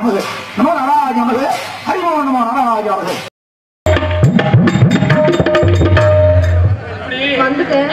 நமது நமோ நாராஜ நமது ஹரிமோ நமோ நாராஜ அவர்கள் வந்துட்டேன்.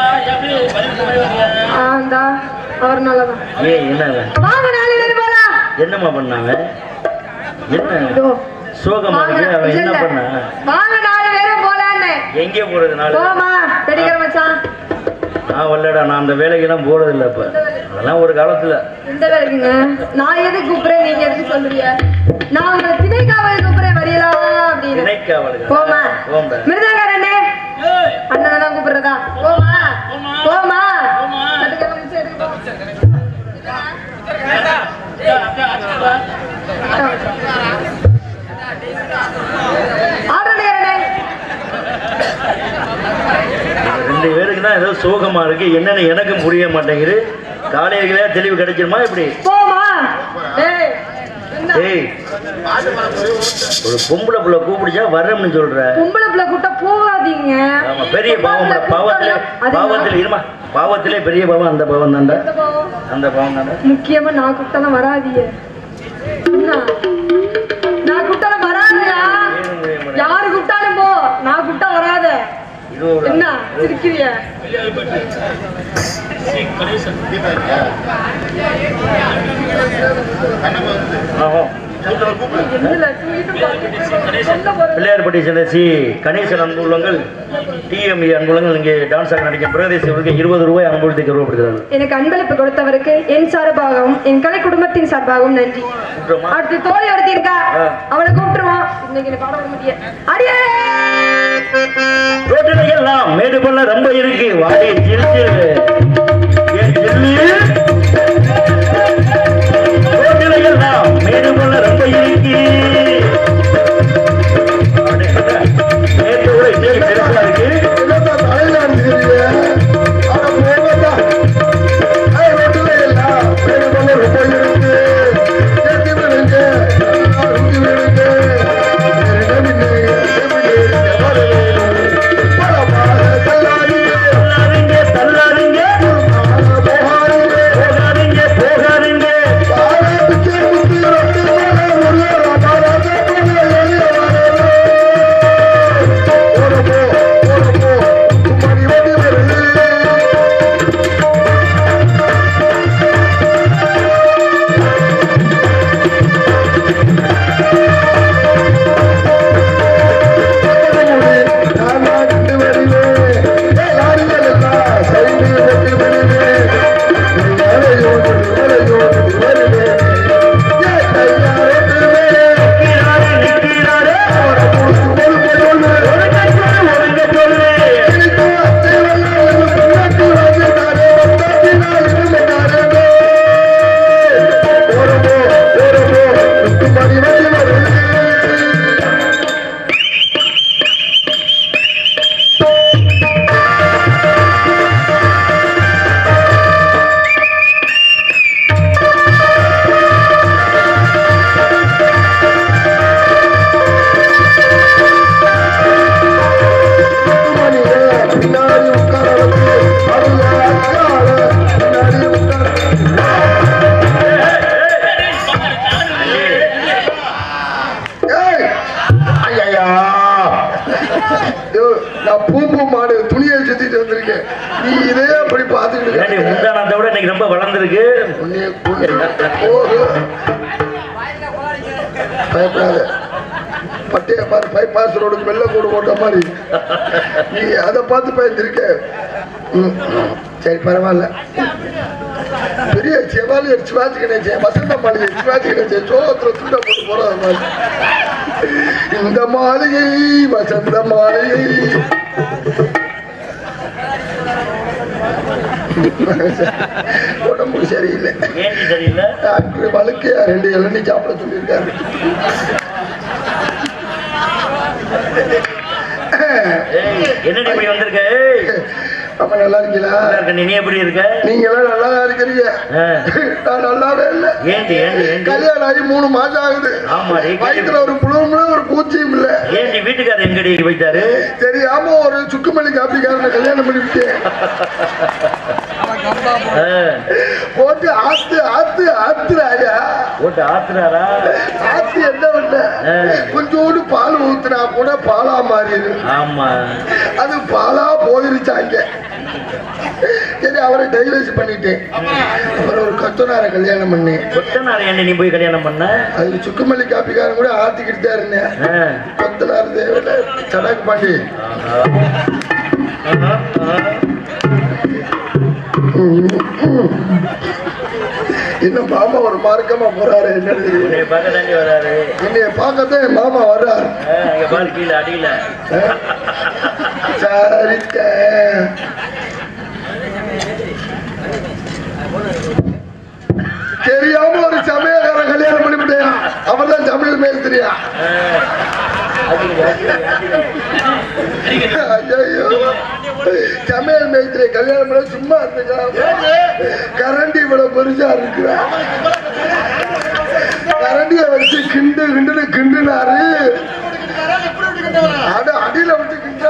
அவர் நல்லதான். வாங்க 4 பேர் போலாம். என்னம்மா பண்ணாங்க? என்ன சோகமா இருக்கு? அவன் என்ன பண்ணா? வாங்க 4 பேரும் போலான்னு. எங்கே போறது? 4 போமா பெடிக்கிற மச்சான். நான் வரலடா, நான் அந்த வேலைக்கெல்லாம் போறது இல்ல. இப்ப அதெல்லாம் ஒரு காலத்துல. இந்த வேலைக்குங்க நான் எதுக்கு கூப்பிடுறேன், நீங்க எதுக்கு சொல்றீங்க? நான் உங்களை திணைக்காவல் கூப்பிடுறேன், வரீங்களா அப்படின்னு. திணைக்காவல் போமா மிருதங்காரண்ணே அண்ணன் தான் கூப்பிடுறதா? போமா போமா ரெண்டு பேருக்கு தான் ஏதோ சோகமா இருக்கு. என்னன்னு எனக்கு புரிய மாட்டேங்குது. காலையில தெளிவு கிடைச்சிருமா இப்படி? போமா ஒரு பொம்பளை புள்ள கூப்பிடுச்சா வரம்னு சொல்ற. பொம்பளை புள்ள கூட்ட போகாதீங்க. பெரிய பாவம். பாவத்துல இருமா, பாவத்திலே பெரிய பாவம் அந்த பாவம் தான்டா. அந்த பாவம் தான்டா. முக்கியமா நான் கூப்பிட்டாலும் வராதீங்க. நான் கூப்பிட்டாலும் வராதியா? யாரு கூப்பிட்டாலும் போ, நான் கூப்பிட்டா வராத. என்ன சிரிக்கிறிய? பிள்ளையார்பட்டி சேர்ந்த சி கணேசன் அன்புள்ளங்கள் டிஎம்இ அன்புள்ளங்கள் இங்கே டான்ஸ் ஆக நடிக்கும் பிரதேசங்களுக்கு 20 ரூபாய் அன்பளித்து கருவப்படுகிறார்கள். எனக்கு அன்பளிப்பு கொடுத்தவருக்கு என் சார்பாகவும் என் கலை குடும்பத்தின் சார்பாகவும் நன்றி. அடுத்து தோழி ஒருத்தி இருக்கா, அவளை கூப்பிட்டுருவோம். இன்னைக்கு பாட முடியும். அடியே ரோட்டில எல்லாம் மேடு பண்ண ரொம்ப இருக்கு. வாடி சிரிச்சு ரோட்டில எல்லாம் மேடு பண்ண ரொம்ப இருக்கு. நேற்றோட இன்னைக்கு பெருசா இருக்கு. சரி பரவாயில்ல. பெரிய செவாலி சிவாஜி கணேசன் வசந்த மாளிகை சிவாஜி கணேசன் சோகத்துல துண்ட போட்டு போறது மாதிரி. இந்த மாளிகை வசந்த மாளிகை உடம்புக்கு சரியில்லை. டாக்டர் வழுக்கையா 2 இளநீ சாப்பிட சொல்லியிருக்காரு. என்னடி இப்படி வந்திருக்க? அப்ப நல்லா இருக்கீங்களா? நீ எப்படி இருக்க? நீங்க எல்லாம் நல்லா இருக்கிறீங்க. நான் நல்லாவே இல்லை. கல்யாணம் ஆகி 3 மாசம் ஆகுது. வயிற்றுல ஒரு புழுவும்ல ஒரு பூச்சியும் இல்ல. ஏன் வீட்டுக்காரர் எங்கடி போயிட்டாரு? தெரியாம ஒரு சுக்குமல்லி காப்பிக்காரனை கல்யாணம் பண்ணிவிட்டேன். போட்டு ஆத்து ஆத்து ஆத்துறாயா போட்டு ஆத்துறாரா? ஆத்து என்ன பண்ண கொஞ்சோண்டு பால் ஊத்துனா கூட பாலா மாறிடு. ஆமா, அது பாலா போயிருச்சாங்க. சரி, அவரை டைவர்ஸ் பண்ணிட்டேன். அப்புறம் ஒரு கொத்தனார கல்யாணம் பண்ணேன். கொத்தனார என்ன நீ போய் கல்யாணம் பண்ண? அதுக்கு சுக்குமல்லி காப்பிக்காரன் கூட ஆத்திக்கிட்டு தான் இருந்தேன். கொத்தனார் தேவையில்ல சடாக்கு பாண்டி. என்ன மாமா ஒரு மார்க்கமா போறாரு? என்ன வராரு? என்னைய பார்க்கத்தான் என் மாமா வர்றாரு. கீழே அடியில சரிக்க தெரியாம ஒரு சமயக்கார கல்யாணம் பண்ணிவிட்டேன். அவர் தான் சமையல் மேல் தெரியா. ஐயோ, சமையல் மேய்த்திரை கல்யாணம் பண்ண சும்மா இருந்துக்கலாம். கரண்டி இவ்வளவு பெருசா இருக்கிற கரண்டிய வச்சு கிண்டுன்னு கிண்டுனாரு. அடியில விட்டு கிண்டா.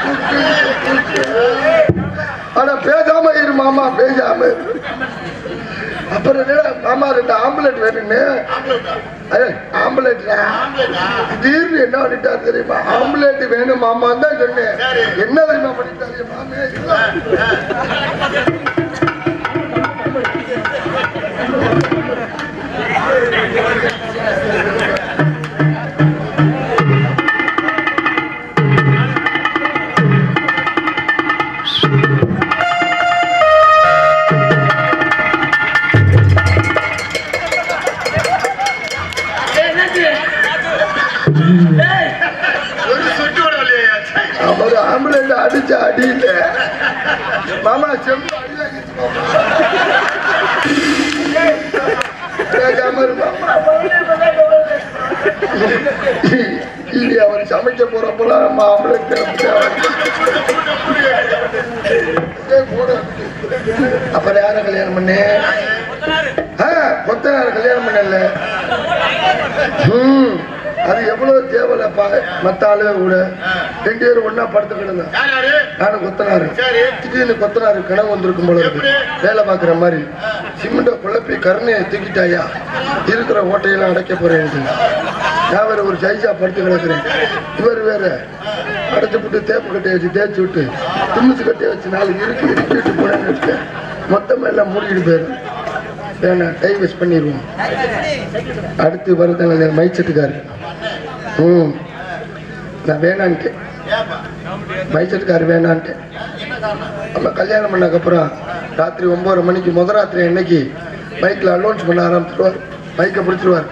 ஆனா பேசாம இரு மாமா, பேசாம. அப்புறம் மாமா 2 ஆம்புலெட் வேணும்னு. ஆம்புலெட் திடீர்னு என்ன பண்ணிட்டா தெரியுமா? ஆம்புலெட் வேணும் மாமா தான் சொன்னேன். என்ன தெரியுமா பண்ணிட்டாரு மாமே? அவர் ஆம்புலன்ஸ் அடிச்ச அடியில மாமா செம்பு இனி அவர் சமைக்க போறப்பெல்லாம் நம்ம ஆம்புலன்ஸ் அப்புறம் யார கல்யாணம் பண்ண? கொத்தனார கல்யாணம் பண்ணல. அது எவ்வளவு தேவையில்லப்பா. மத்த ஆளுங்க கூட 2 பேரும் ஒன்னா படுத்துக்கிட்டு நானும் கொத்தனாரு. திடீர்னு கொத்தனாரு கனவு வந்திருக்கும் போல இருக்கு. வேலை பார்க்குற மாதிரி சிமெண்ட குழப்பி கருணையை தூக்கிட்டாயா, இருக்கிற ஓட்டையெல்லாம் அடைக்க போறேன். நான் வேற ஒரு சைஸா படுத்து கிடக்குறேன். இவர் வேற அடைச்சு விட்டு தேப்பு கட்டையை வச்சு தேய்ச்சி விட்டு துணிச்சு கட்டையை வச்சு 4 இறுக்கிட்டு போனேன்னு வச்சுட்டேன். மொத்தமா எல்லாம் மூடிட்டு போயிடும். வேணாம், டைவர்ஸ் பண்ணிடுவோம். அடுத்து வருது மைச்சட்டுக்காரு. நான் வேணான்ட்டேன். மைச்சட்டுக்காரு வேணான்ட்டேன். நம்ம கல்யாணம் பண்ணக்கப்புறம் ராத்திரி 9:30 மணிக்கு முதல் ராத்திரி அன்னைக்கு மைக்கில் அலௌன்ஸ் பண்ண ஆரம்பிச்சிருவார். மைக்கை பிடிச்சிருவார்.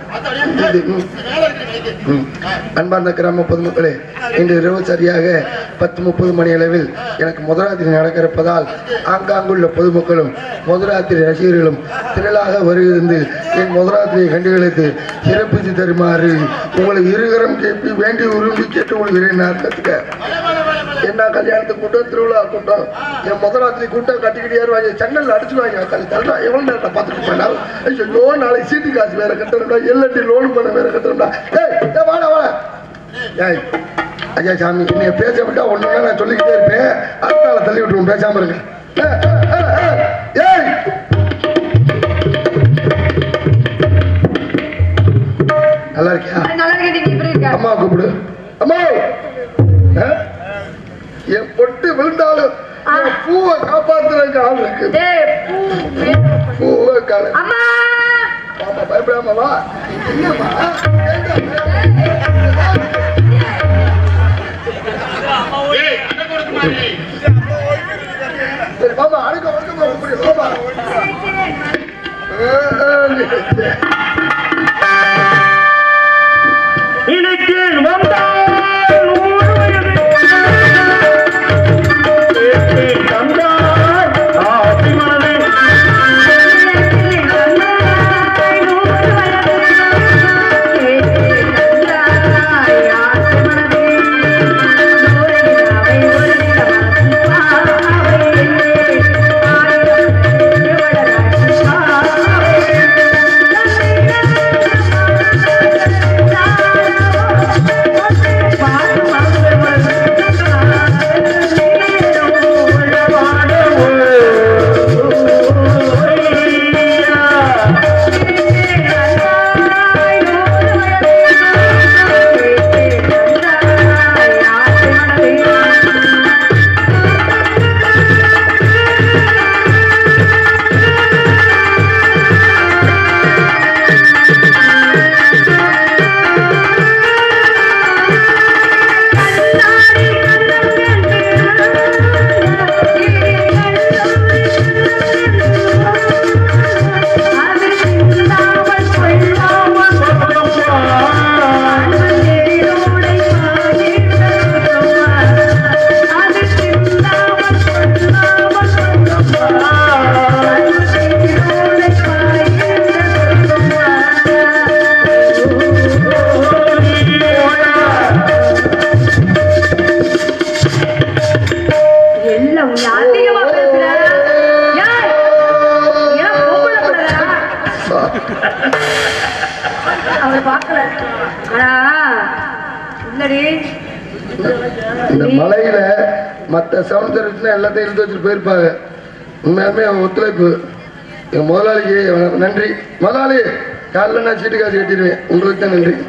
அன்பார்ந்த கிராம பொதுமக்களே, இன்று இரவு சரியாக 10:30 மணி அளவில் எனக்கு முதராத்திரி நடக்கிறப்பதால் ஆங்காங்குள்ள பொதுமக்களும் முதராத்திரி ரசிகர்களும் திரளாக வருகிறது. என் முதராத்திரியை கண்டுகளித்து சிறப்பித்து தருமாறு உங்களை இருகரம் கேட்பி வேண்டி உருண்டி கேட்டு கொள்கிறேன். கத்துக்க என்ன கல்யாணத்துக்கு கூட்டம், திருவிழா கூட்டம், என் முதராத்திரி கூட்டம் கட்டிக்கிட்டே சென்னல் அடிச்சுடுவாங்க. தள்ளா எவ்வளவு நேரத்தை பார்த்துட்டு போனாலும் ஐயோ நாளைக்கு சீட்டு காசு வேற கட்டணும்டா, எல்என்டி லோன் பண்ண வேற கட்டணும்டா. வாடா வாடா. ஏய் ஐயா சாமி, நீ பேச விட்டா ஒண்ணு நான் சொல்லிக்கிட்டே இருப்பேன். அதனால தள்ளி விட்டுருவோம், பேசாம இருக்க. ஏய் நல்லா இருக்கியா? அம்மா கூப்பிடு. அம்மா, என் பொட்டு விழுந்தாலும் பூவை காப்பாத்துறதுக்கு ஆள் இருக்கு. பூவை கால பயப்படாம வா. சரி பாபா, அடக்க வணக்கம் பாபா. அவர் பார்க்கல. ஆனா இல்லடி இந்த மலையில மற்ற சவுண்ட் சர்வீஸ்னா எல்லாத்தையும் இழுத்து வச்சுட்டு போயிருப்பாங்க. உண்மையாலுமே ஒத்துழைப்பு எங்க முதலாளிக்கு நன்றி. முதலாளி காலைல நான் சீட்டு காசு கட்டிடுவேன், உங்களுக்கு தான் நன்றி.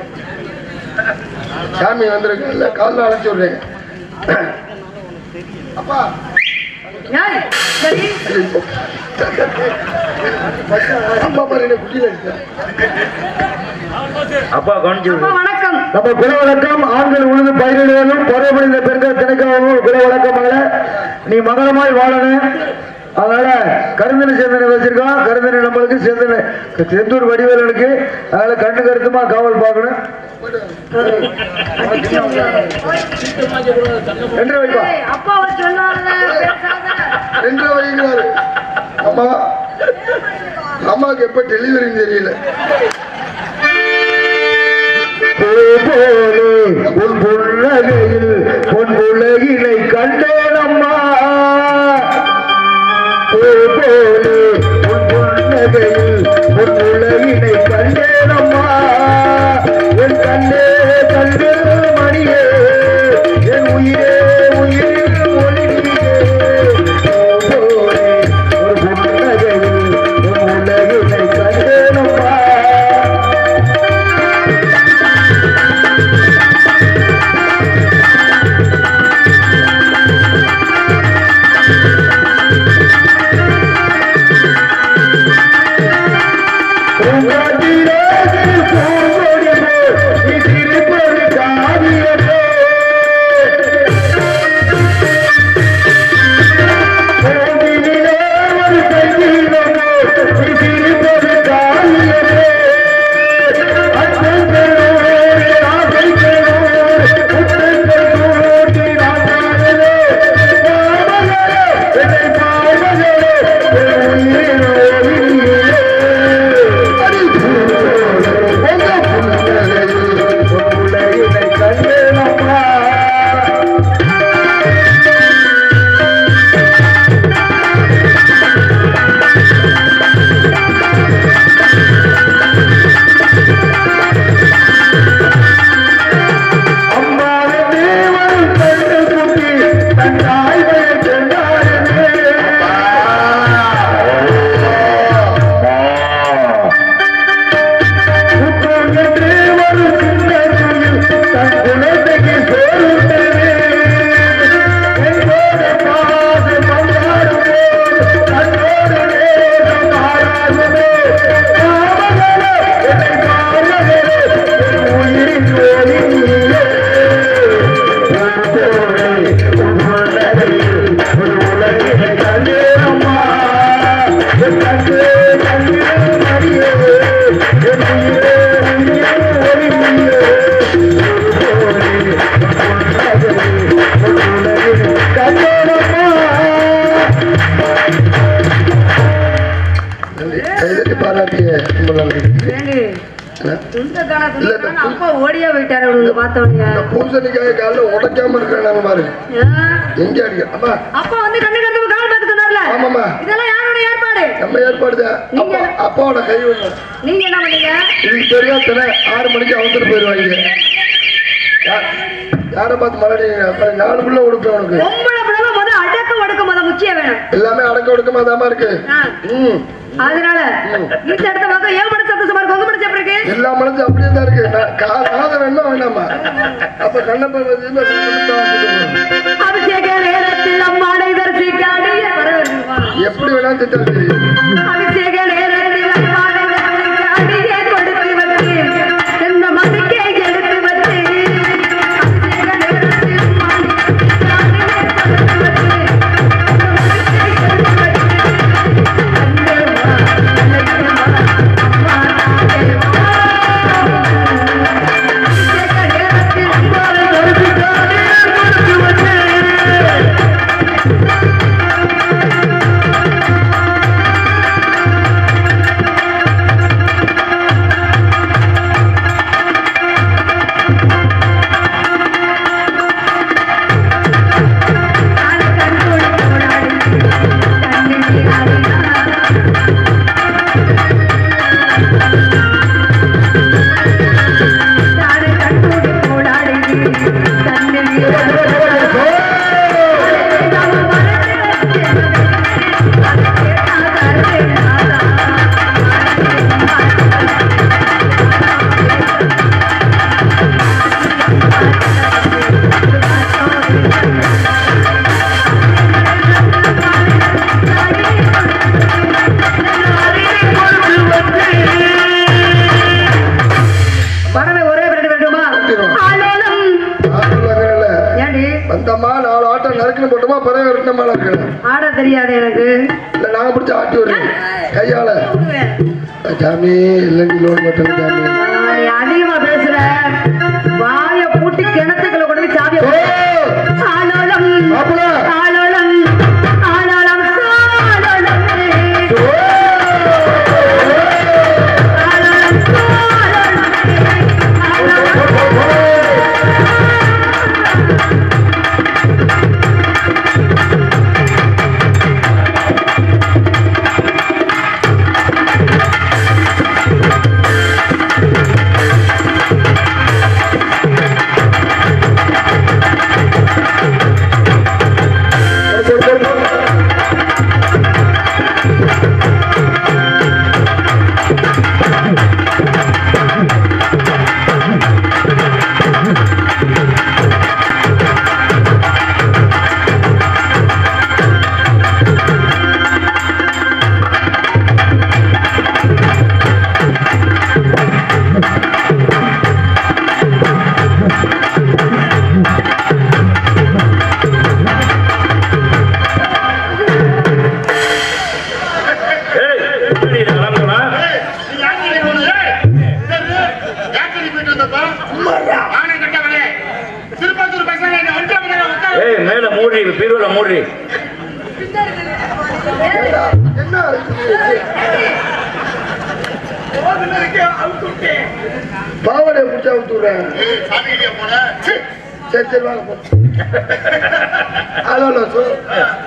சாமி வந்திருக்கல காலைல அழைச்சி விடுறேன். அப்பா அம்மா பாரு குட்டியில இருக்க அப்பா கவனிச்சு வணக்கம். நம்ம குல வழக்கம் ஆண்கள் உழுது பயிரிடுவதும் பருவமடைந்த பெண்கள் திணைக்கவும் குல வழக்கம் மகள நீ மகளமாய் வாழணும். அதனால கருந்தனை சேர்ந்தனை வச்சிருக்கோம். கருந்தனை நம்மளுக்கு சேர்ந்தனை செந்தூர் வடிவேலனுக்கு. அதனால கண்ணு கருத்துமா காவல் பார்க்கணும். 2 வைப்பா. அப்பா சொன்னாங்க 2 வைக்கிறாரு. அம்மா அம்மாவுக்கு எப்ப டெலிவரி தெரியல. உன் புன்னகையில் பொன் உலகினை கண்டேன் அம்மா. உன் புன்னகையில் பொன் உலகினை கண்டேன் அம்மா. என் கண்ணே கண்ணே மணியே என் உயிரே உயிரில் ஒளியே. ஒரு புன்னகையில் பொன் உலகினை கண்டேன் அம்மா. அப்பா ஓடியா போயிட்டாரு. பூசணிக்காய கால உடைக்காம இருக்கிறாங்க பாரு. எங்க அடிக்க அப்பா வந்து கண்ணு கண்டு கால் பார்த்து சொன்னார்ல. ஆமாமா, இதெல்லாம் யாரோட ஏற்பாடு? நம்ம ஏற்பாடுதான். அப்பாவோட கை வரும். நீங்க என்ன பண்ணீங்க? இதுக்கு தெரியாத 6 மணிக்கு அவசரம் போயிருவாங்க. யாரை பார்த்து மறுபடியும் 4 புள்ள உடுப்பேன் உனக்கு. பொம்பளை பிள்ளை முத அடக்க ஒடுக்க முத முக்கியம் வேணும். எல்லாமே அடக்க ஒடுக்கமா தாமா இருக்கு. அதனால இந்த இடத்த பார்க்க ஏன் மனசு சந்தோஷமா இருக்கு? உங்க மனசு எப்படி இருக்கு? எல்லா மனசும் அப்படியே தான் இருக்கு. காத வேணுமா வேணாமா? அப்ப கண்ணப்ப அபிஷேக நேரத்தில் அம்மாடை தரிசிக்காடி எப்படி வேணா திட்டம் தெரியும். அபிஷேக நேரத்தில் அம்மாடை தரிசிக்காடியே கொடுத்து வச்சு எந்த மதிக்கே எடுத்து வச்சு அபிஷேக நேரத்தில் அம்மா பறவை விட்ட மேல இருக்கு. ஆட தெரியாது எனக்கு. இல்ல நாங்க பிடிச்ச ஆட்டி வருவேன் கையால. சாமி இல்லைங்க லோன் மட்டும் சாமி. நீ அதிகமா பேசுற. வாய பூட்டி கிணத்துக்குள்ள கொண்டு போய் சாவிய ஆலோலம் ஆலோலம் ஆலோலம் ஆலோலம் மேல மூடி பீரோல மூடி. என்ன பாவடை முடிச்சா விட்டுறேன். சரி சரி வாங்க போ. ஹலோ